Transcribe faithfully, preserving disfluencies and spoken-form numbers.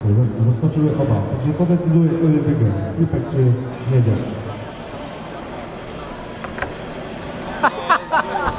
Rozpoczęły oba, także podecyduje, który wygra, Slipek czy Miedziak.